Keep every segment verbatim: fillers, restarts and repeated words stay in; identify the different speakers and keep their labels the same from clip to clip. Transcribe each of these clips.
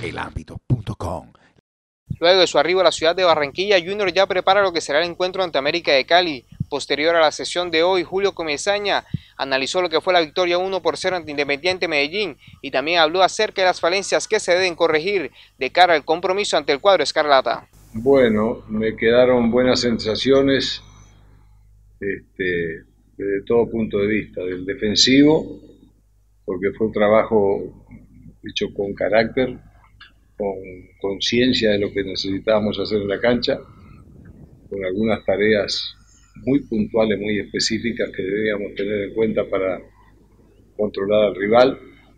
Speaker 1: el ámbito punto com.
Speaker 2: Luego de su arribo a la ciudad de Barranquilla, Junior ya prepara lo que será el encuentro ante América de Cali. Posterior a la sesión de hoy, Julio Comesaña analizó lo que fue la victoria uno por cero ante Independiente Medellín y también habló acerca de las falencias que se deben corregir de cara al compromiso ante el cuadro escarlata.
Speaker 3: Bueno, me quedaron buenas sensaciones este, desde todo punto de vista, del defensivo, porque fue un trabajo hecho con carácter, con conciencia de lo que necesitábamos hacer en la cancha, con algunas tareas muy puntuales, muy específicas que debíamos tener en cuenta para controlar al rival,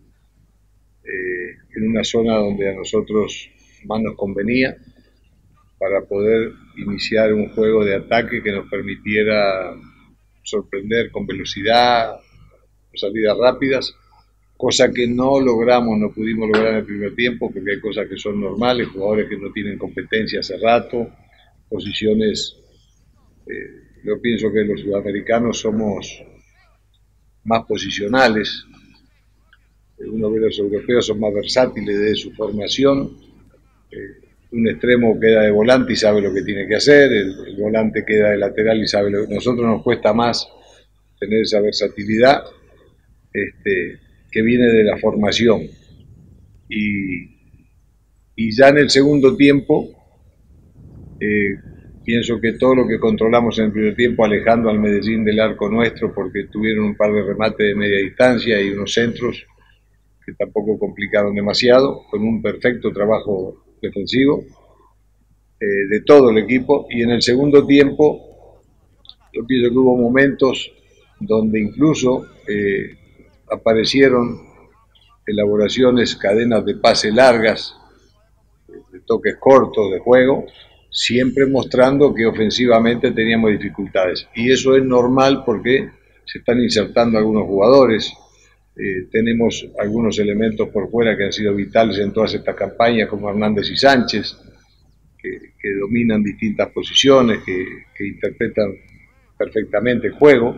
Speaker 3: eh, en una zona donde a nosotros más nos convenía, para poder iniciar un juego de ataque que nos permitiera sorprender con velocidad, salidas rápidas, cosa que no logramos, no pudimos lograr en el primer tiempo, porque hay cosas que son normales, jugadores que no tienen competencia hace rato, posiciones, eh, yo pienso que los sudamericanos somos más posicionales, uno ve los europeos son más versátiles de su formación, eh, un extremo queda de volante y sabe lo que tiene que hacer, el, el volante queda de lateral y sabe lo que... Nosotros nos cuesta más tener esa versatilidad este, que viene de la formación. Y, y ya en el segundo tiempo, eh, pienso que todo lo que controlamos en el primer tiempo, alejando al Medellín del arco nuestro, porque tuvieron un par de remates de media distancia y unos centros que tampoco complicaron demasiado, con un perfecto trabajo defensivo eh, de todo el equipo. Y en el segundo tiempo yo pienso que hubo momentos donde incluso eh, aparecieron elaboraciones, cadenas de pase largas, de toques cortos de juego, siempre mostrando que ofensivamente teníamos dificultades, y eso es normal porque se están insertando algunos jugadores. Eh, tenemos algunos elementos por fuera que han sido vitales en todas estas campañas, como Hernández y Sánchez, que, que dominan distintas posiciones, que, que interpretan perfectamente el juego.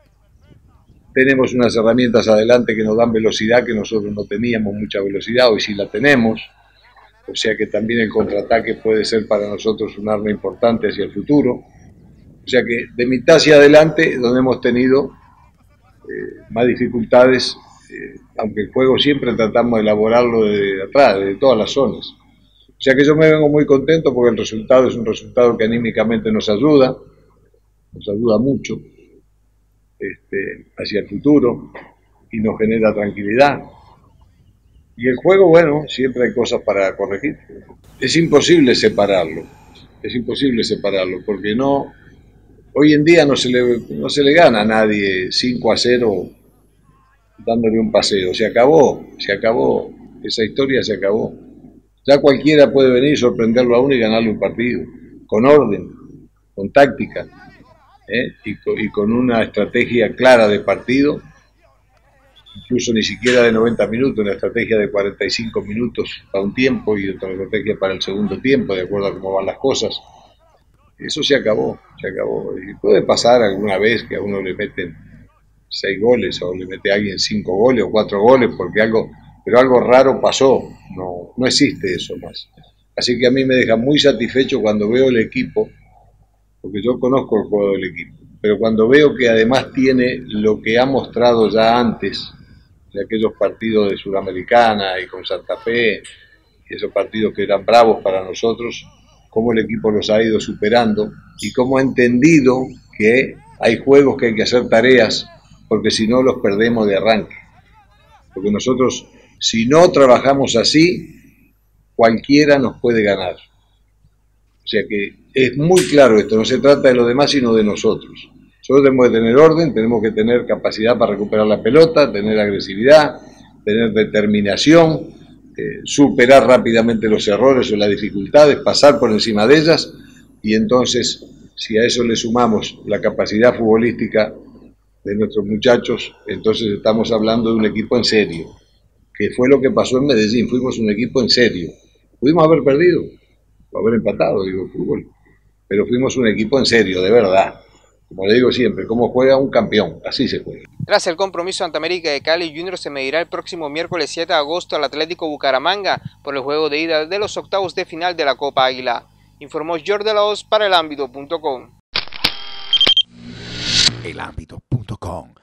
Speaker 3: Tenemos unas herramientas adelante que nos dan velocidad, que nosotros no teníamos mucha velocidad, hoy sí la tenemos, o sea que también el contraataque puede ser para nosotros un arma importante hacia el futuro. O sea que de mitad hacia adelante, donde hemos tenido Eh, más dificultades, eh, aunque el juego siempre tratamos de elaborarlo de atrás, de todas las zonas. O sea que yo me vengo muy contento porque el resultado es un resultado que anímicamente nos ayuda, nos ayuda mucho este, hacia el futuro y nos genera tranquilidad. Y el juego, bueno, siempre hay cosas para corregir. Es imposible separarlo, es imposible separarlo porque no... Hoy en día no se, le, no se le gana a nadie cinco a cero dándole un paseo. Se acabó, se acabó. Esa historia se acabó. Ya cualquiera puede venir, sorprenderlo a uno y ganarle un partido. Con orden, con táctica, ¿eh? y, con, y con una estrategia clara de partido. Incluso ni siquiera de noventa minutos, una estrategia de cuarenta y cinco minutos para un tiempo y otra estrategia para el segundo tiempo, de acuerdo a cómo van las cosas. Eso se acabó, se acabó. Y puede pasar alguna vez que a uno le meten seis goles o le mete a alguien cinco goles o cuatro goles, porque algo, pero algo raro pasó. No, no existe eso más. Así que a mí me deja muy satisfecho cuando veo el equipo, porque yo conozco el juego del equipo, pero cuando veo que además tiene lo que ha mostrado ya antes, de aquellos partidos de Sudamericana y con Santa Fe, y esos partidos que eran bravos para nosotros, cómo el equipo los ha ido superando y cómo ha entendido que hay juegos que hay que hacer tareas, porque si no los perdemos de arranque. Porque nosotros, si no trabajamos así, cualquiera nos puede ganar. O sea que es muy claro esto, no se trata de los demás sino de nosotros. Nosotros tenemos que tener orden, tenemos que tener capacidad para recuperar la pelota, tener agresividad, tener determinación, Eh, superar rápidamente los errores o las dificultades, pasar por encima de ellas, y entonces si a eso le sumamos la capacidad futbolística de nuestros muchachos, entonces estamos hablando de un equipo en serio, que fue lo que pasó en Medellín. Fuimos un equipo en serio, pudimos haber perdido o haber empatado, digo, fútbol, pero fuimos un equipo en serio, de verdad, Como le digo siempre, cómo juega un campeón, así se juega.
Speaker 2: Tras el compromiso ante América de Cali, Junior se medirá el próximo miércoles siete de agosto al Atlético Bucaramanga por el juego de ida de los octavos de final de la Copa Águila. Informó Jordi de la Hoz para el ámbito punto com.
Speaker 1: el ámbito punto com